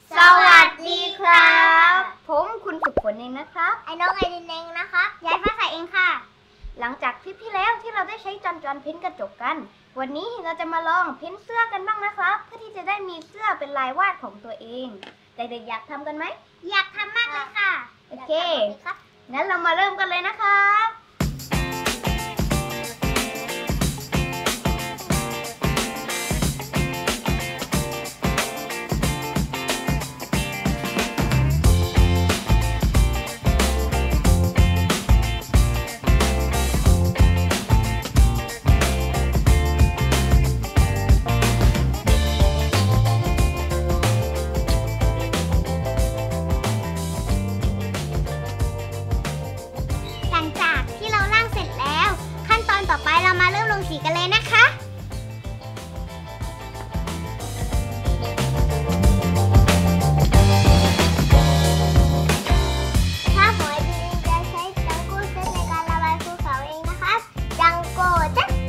สวัสดีครับผมคุณฝึกฝนเองนะครับไอ้น้องไอรินเองนะคะยายฟ้าใสเองค่ะหลังจากคลิปที่แล้วที่เราได้ใช้จอนเพ้นกระจกกันวันนี้เราจะมาลองเพ้นเสื้อกันบ้างนะครับเพื่อที่จะได้มีเสื้อเป็นลายวาดของตัวเองเด็กๆอยากทำกันไหมอยากทำมากเลยค่ะโอเคงั้นเรามาเริ่มกันเลยนะครับต่อไปเรามาเริ่มลงสีกันเลยนะคะถ้าหอยดีจะใช้จังโก้เซตในการระบายภูเขาเองนะคะจังโก้เซต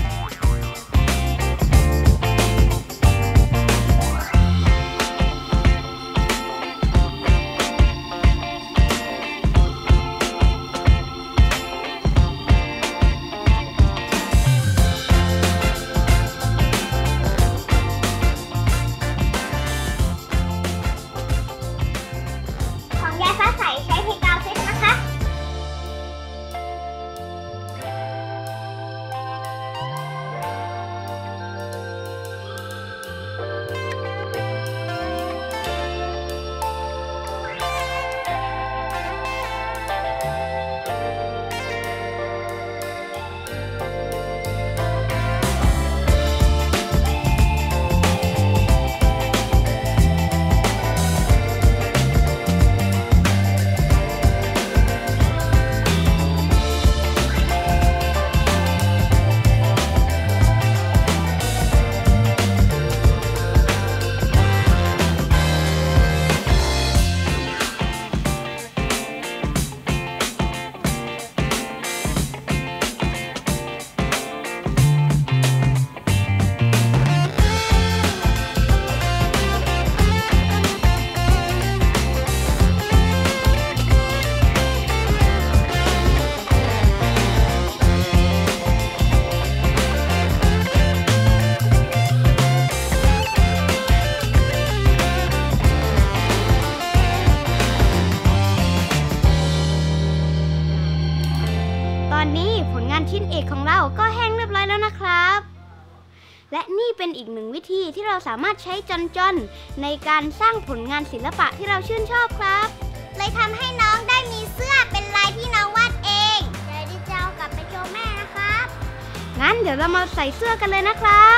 ตอนนี้ผลงานชิ้นเอกของเราก็แห้งเรียบร้อยแล้วนะครับและนี่เป็นอีกหนึ่งวิธีที่เราสามารถใช้จอนในการสร้างผลงานศิลปะที่เราชื่นชอบครับเลยทำให้น้องได้มีเสื้อเป็นลายที่น้องวาดเองเดี๋ยวดิจะเอากลับไปโชว์แม่นะครับงั้นเดี๋ยวเรามาใส่เสื้อกันเลยนะครับ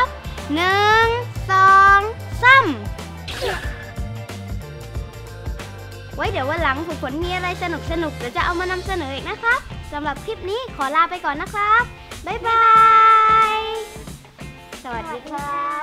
1 2 3ไว้เดี๋ยววันหลังฝึกฝนมีอะไรสนุกเดี๋ยวจะเอามานำเสนออีกนะครับสำหรับคลิปนี้ขอลาไปก่อนนะครับบ๊ายบายสวัสดีครับ